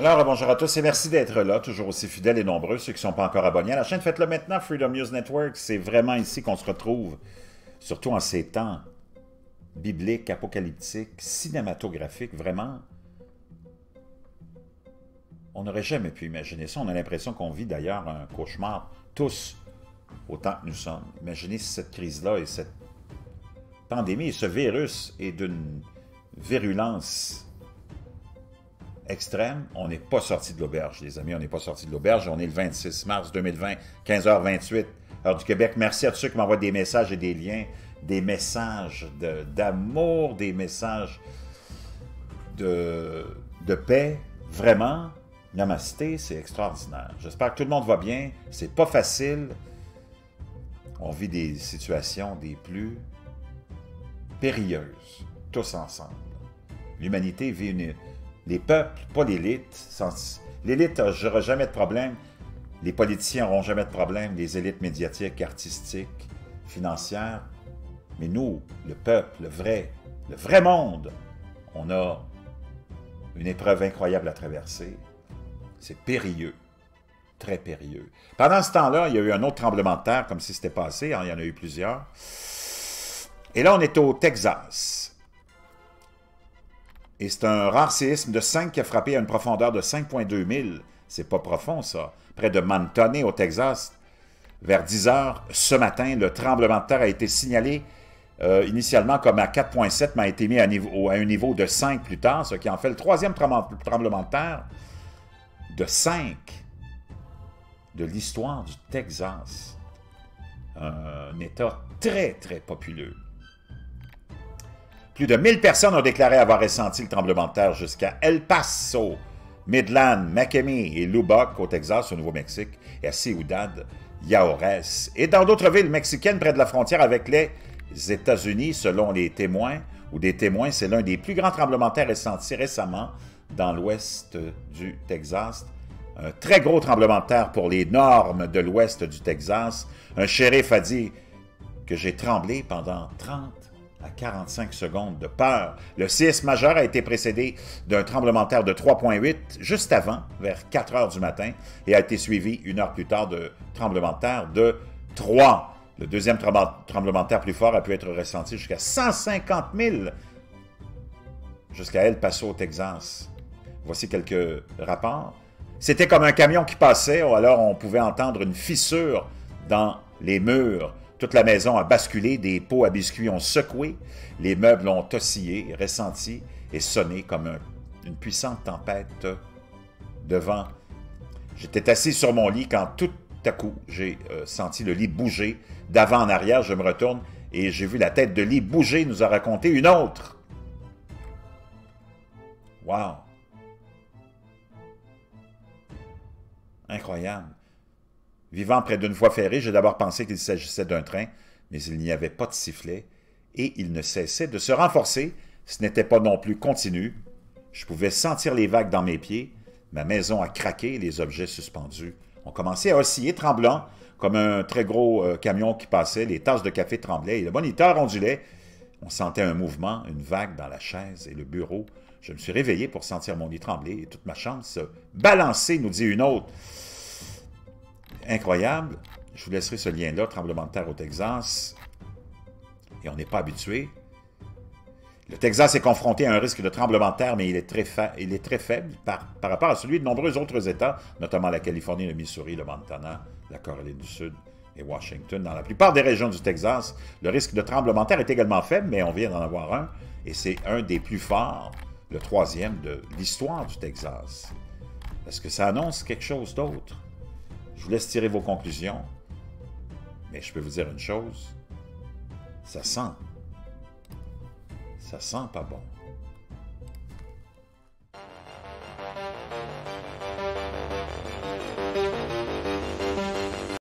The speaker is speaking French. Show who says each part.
Speaker 1: Alors, bonjour à tous et merci d'être là, toujours aussi fidèles et nombreux. Ceux qui ne sont pas encore abonnés à la chaîne, faites-le maintenant, Freedom News Network. C'est vraiment ici qu'on se retrouve, surtout en ces temps bibliques, apocalyptiques, cinématographiques. Vraiment, on n'aurait jamais pu imaginer ça. On a l'impression qu'on vit d'ailleurs un cauchemar, tous, autant que nous sommes. Imaginez si cette crise-là et cette pandémie et ce virus est d'une virulence extrême. On n'est pas sorti de l'auberge, les amis. On n'est pas sorti de l'auberge. On est le 26 mars 2020, 15h28, heure du Québec. Merci à tous ceux qui m'envoient des messages et des liens, des messages d'amour, des messages de paix. Vraiment, namasté, c'est extraordinaire. J'espère que tout le monde va bien. C'est pas facile. On vit des situations des plus périlleuses, tous ensemble. L'humanité vit une... Les peuples, pas l'élite. L'élite n'aura jamais de problème. Les politiciens n'auront jamais de problème. Les élites médiatiques, artistiques, financières. Mais nous, le peuple, le vrai monde, on a une épreuve incroyable à traverser. C'est périlleux. Très périlleux. Pendant ce temps-là, il y a eu un autre tremblement de terre, comme si c'était passé. Hein, il y en a eu plusieurs. Et là, on est au Texas. Et c'est un rare séisme de 5 qui a frappé à une profondeur de 5,2 milles. C'est pas profond, ça. Près de Montana, au Texas, vers 10 heures ce matin, le tremblement de terre a été signalé initialement comme à 4,7, mais a été mis à un niveau de 5 plus tard, ce qui en fait le troisième tremblement de terre de 5 de l'histoire du Texas. Un État très, très populeux. Plus de 1000 personnes ont déclaré avoir ressenti le tremblement de terre jusqu'à El Paso, Midland, McHenry et Lubbock au Texas, au Nouveau-Mexique, et à Ciudad Juárez. Et dans d'autres villes mexicaines près de la frontière avec les États-Unis, selon les témoins, ou des témoins, c'est l'un des plus grands tremblements de terre ressentis récemment dans l'ouest du Texas. Un très gros tremblement de terre pour les normes de l'ouest du Texas. Un shérif a dit que j'ai tremblé pendant 30 à 45 secondes de peur. Le séisme majeur a été précédé d'un tremblement de terre de 3,8 juste avant, vers 4 heures du matin, et a été suivi une heure plus tard de tremblement de terre de 3. Le deuxième tremblement de terre plus fort a pu être ressenti jusqu'à 150 000 jusqu'à El Paso, au Texas. Voici quelques rapports. C'était comme un camion qui passait, alors on pouvait entendre une fissure dans les murs. Toute la maison a basculé, des pots à biscuits ont secoué, les meubles ont oscillé, ressenti et sonné comme une puissante tempête de vent. J'étais assis sur mon lit quand tout à coup, j'ai senti le lit bouger. D'avant en arrière, je me retourne et j'ai vu la tête de lit bouger, nous a raconté une autre. Wow! Incroyable. Vivant près d'une voie ferrée, j'ai d'abord pensé qu'il s'agissait d'un train, mais il n'y avait pas de sifflet et il ne cessait de se renforcer. Ce n'était pas non plus continu. Je pouvais sentir les vagues dans mes pieds. Ma maison a craqué et les objets suspendus ont commencé à osciller, tremblant, comme un très gros camion qui passait. Les tasses de café tremblaient et le moniteur ondulait. On sentait un mouvement, une vague dans la chaise et le bureau. Je me suis réveillé pour sentir mon lit trembler et toute ma chambre se balancer, nous dit une autre. Incroyable. Je vous laisserai ce lien-là, tremblement de terre au Texas. Et on n'est pas habitué. Le Texas est confronté à un risque de tremblement de terre, mais il est très faible par rapport à celui de nombreux autres États, notamment la Californie, le Missouri, le Montana, la Caroline du Sud et Washington. Dans la plupart des régions du Texas, le risque de tremblement de terre est également faible, mais on vient d'en avoir un, et c'est un des plus forts, le troisième de l'histoire du Texas. Est-ce que ça annonce quelque chose d'autre? Je vous laisse tirer vos conclusions, mais je peux vous dire une chose, ça sent pas bon.